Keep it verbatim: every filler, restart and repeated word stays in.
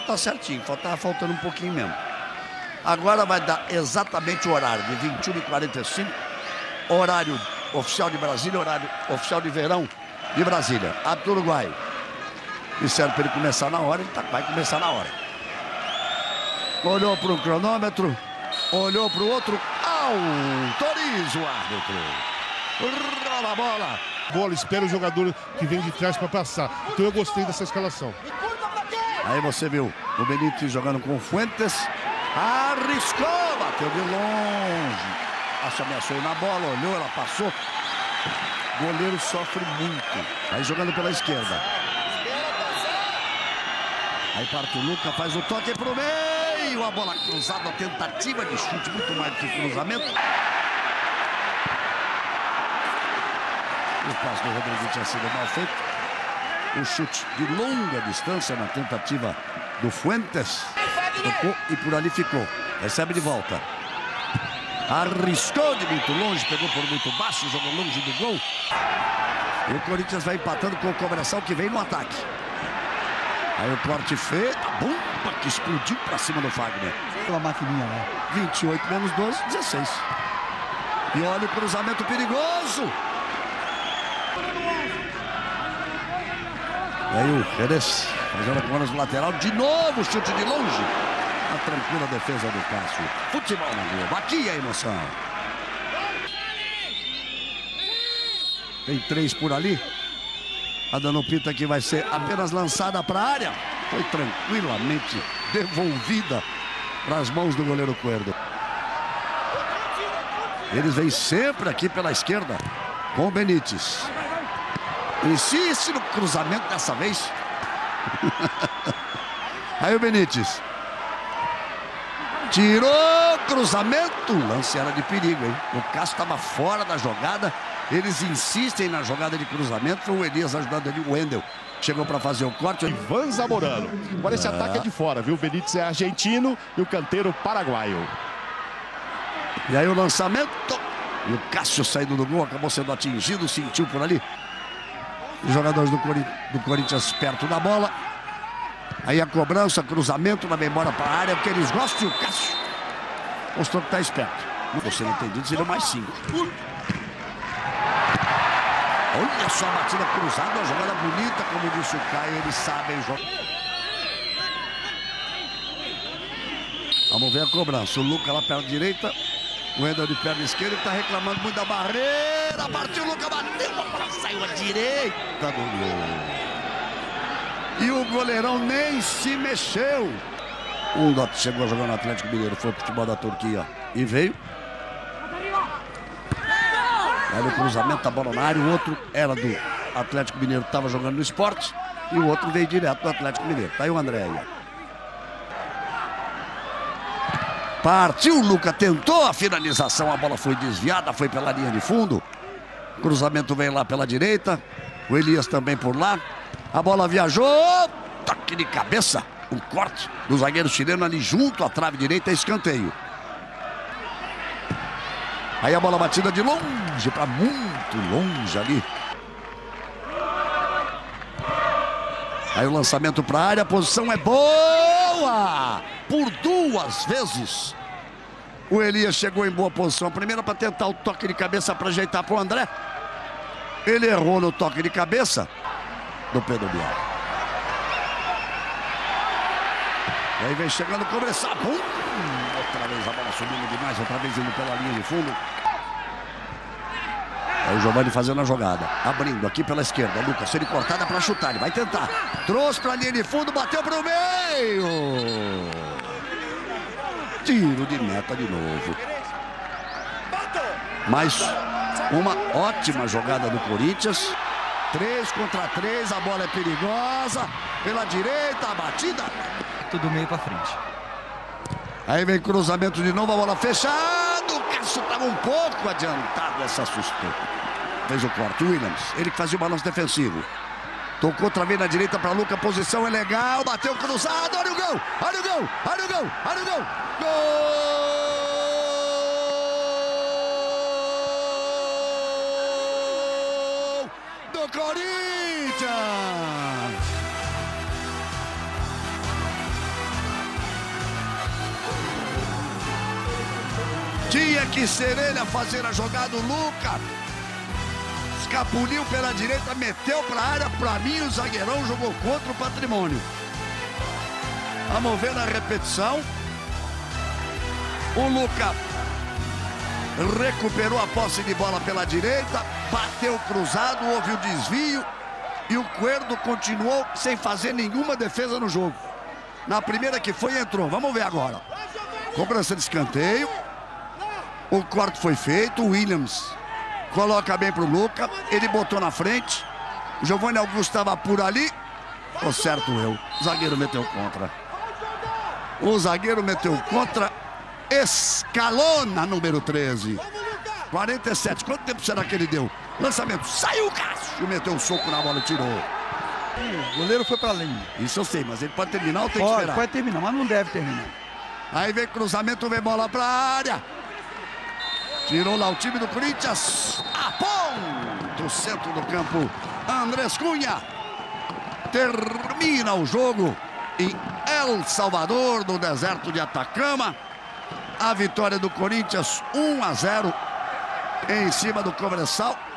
tá certinho, tá faltando um pouquinho mesmo. Agora vai dar exatamente o horário de vinte e uma e quarenta e cinco, horário oficial de Brasília, horário oficial de verão de Brasília. Árbitro Uruguai. Disseram para ele começar na hora, ele tá, vai começar na hora. Olhou para o cronômetro, olhou para o outro, autoriza o árbitro. Rola a bola. Bola, espera o jogador que vem de trás para passar. Então eu gostei dessa escalação. Aí você viu o Benítez jogando com o Fuentes. Arriscou, bateu de longe. Acho ameaçou na bola, olhou, ela passou. O goleiro sofre muito. Aí jogando pela esquerda. Aí parte o Luca, faz o toque pro meio. A bola cruzada, a tentativa de chute, muito mais do que cruzamento. O passe do Rodrigo tinha sido mal feito. O chute de longa distância na tentativa do Fuentes. Tocou e por ali ficou. Recebe de volta. Arriscou de muito longe, pegou por muito baixo, jogou longe do gol. E o Corinthians vai empatando com o Cobração que vem no ataque. Aí o corte feito, a bomba que explodiu para cima do Fagner. Pela maquininha lá. vinte e oito menos doze, dezesseis. E olha o cruzamento perigoso. E aí o Jerez fazendo a corner no lateral. De novo, chute de longe. A tranquila defesa do Cássio. Futebol na Globo. Aqui é a emoção. Tem três por ali. A Danupita que vai ser apenas lançada para a área. Foi tranquilamente devolvida para as mãos do goleiro Cuerdo. Eles vêm sempre aqui pela esquerda com o Benítez. Insiste no cruzamento dessa vez. Aí o Benítez. Tirou cruzamento. O lance era de perigo, hein? O Cássio estava fora da jogada. Eles insistem na jogada de cruzamento. Foi o Elias ajudando ali, o Wendel. Chegou para fazer o corte. Ivan Zamorano. Agora esse é. ataque é de fora, viu? O Benítez é argentino e o canteiro paraguaio. E aí o lançamento. E o Cássio saindo do gol, acabou sendo atingido, sentiu por ali. Os jogadores do, Cori do Corinthians perto da bola. Aí a cobrança, cruzamento na memória para a área, o que eles gostam. E o Cássio mostrou que está esperto. Você não entendido, seriam mais cinco. Olha só a batida cruzada, uma jogada bonita, como disse o Caio, eles sabem jogar. Vamos ver a cobrança. O Luca lá perto direita, o Wendel de perna esquerda, está reclamando muito da barreira. Partiu o Luca, bateu, a bola saiu à direita do gol. E o goleirão nem se mexeu. Um dote chegou a jogar no Atlético Mineiro, foi pro futebol da Turquia e veio. Aí o cruzamento, a bola na área, o outro era do Atlético Mineiro, estava jogando no Sport, e o outro veio direto do Atlético Mineiro. Tá aí o André aí. Partiu, o Luca tentou a finalização, a bola foi desviada, foi pela linha de fundo. O cruzamento veio lá pela direita, o Elias também por lá. A bola viajou, toque de cabeça, um corte do zagueiro chileno ali junto à trave direita, escanteio. Aí a bola batida de longe, para muito longe ali. Aí o lançamento para a área, a posição é boa! Por duas vezes. O Elias chegou em boa posição. A primeira para tentar o toque de cabeça para ajeitar para o André. Ele errou no toque de cabeça do Pedro Bial. E aí vem chegando, começar. Pum! Outra vez a bola subindo demais, outra vez indo pela linha de fundo. Aí o Giovani fazendo a jogada. Abrindo aqui pela esquerda. Lucas, se ele cortar, dá pra chutar. Ele vai tentar. Trouxe pra linha de fundo, bateu pro meio. Tiro de meta de novo. Mais uma ótima jogada do Corinthians. Três contra três, a bola é perigosa. Pela direita, a batida. Tudo meio pra frente. Aí vem cruzamento de novo, a bola fechada. O Cássio estava um pouco adiantado, essa assustou. Fez o corte, Williams, ele que fazia o balanço defensivo. Tocou outra vez na direita para Luca, a posição é legal, bateu cruzado, olha o gol, olha o gol, olha o gol, olha o gol. Gol do Corinthians! Tinha que ser ele a fazer a jogada, o Luca. Escapuliu pela direita, meteu para a área. Para mim, o zagueirão jogou contra o Patrimônio. Vamos ver na repetição. O Luca recuperou a posse de bola pela direita, bateu cruzado, houve o desvio e o Cuerdo continuou sem fazer nenhuma defesa no jogo. Na primeira que foi, entrou. Vamos ver agora. Cobrança de escanteio. O corte foi feito. O Williams coloca bem pro Luca. Ele botou na frente. O Giovanni Augusto estava por ali. Tô certo eu. O zagueiro meteu contra. O zagueiro meteu contra. Escalona, número treze. quarenta e sete. Quanto tempo será que ele deu? Lançamento. Saiu o Cássio. Meteu um soco na bola e tirou. O goleiro foi pra linha. Isso eu sei, mas ele pode terminar ou tem Pode, que esperar? pode terminar, mas não deve terminar. Aí vem cruzamento, vem bola pra área. Tirou lá o time do Corinthians. A ponto, o centro do campo. Andrés Cunha. Termina o jogo em El Salvador, no deserto de Atacama. A vitória do Corinthians, um a zero em cima do Cobresal.